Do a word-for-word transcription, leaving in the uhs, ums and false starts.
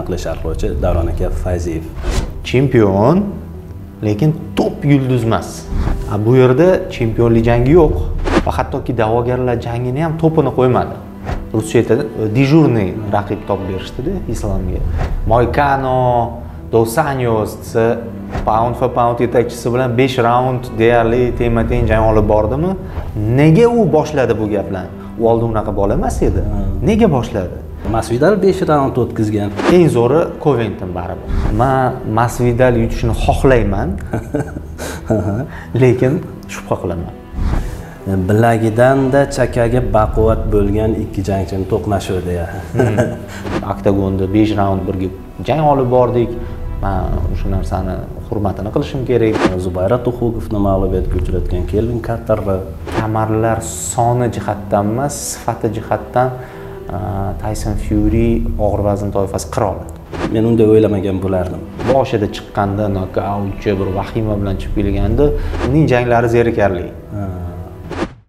aniqlash arquvchi Davron aka Fayziyev. Chempion, lekin top yulduz emas. Bu yerda chempionlik jangi yo'q va hattoki da'vogarlar jangini ham topini qo'ymadi. Ruscha aytadi, dejurniy raqib top berishdi-da Islamga. Moikano, Dos Anjos pound for pound yetakchisi bilan besh raund deyarli tengma-teng jang olib bordimi? Nega u boshladi bu gaplarni? U oldin unaqa bola emas edi. Nega boshladi? Masvidal besh raund o'tkazgan. Eng zo'ri Covington baribir. Men Masvidal yutishni xohlayman. Lekin shubha qilaman. Bilagidan-da chakaga baquvvat bo'lgan ikki jangchini to'qnashuvdi ya. Oktagonda besh raund birga jang olib bordik. Men o'sha narsani hurmatini qilishim kerak. Zubayra Tuxugovni mag'lubiyatga uchratgan Kelvin Kattarni kamarlar soni jihatdan emas, sifati jihatdan Tyson Fury og'ir vazn toifasi qiroli. Men unday o'ylamagan bo'lardim. Boshida chiqqanda nokautchi bir vahima bilan chiqib kelganda, uning janglari zerikarli.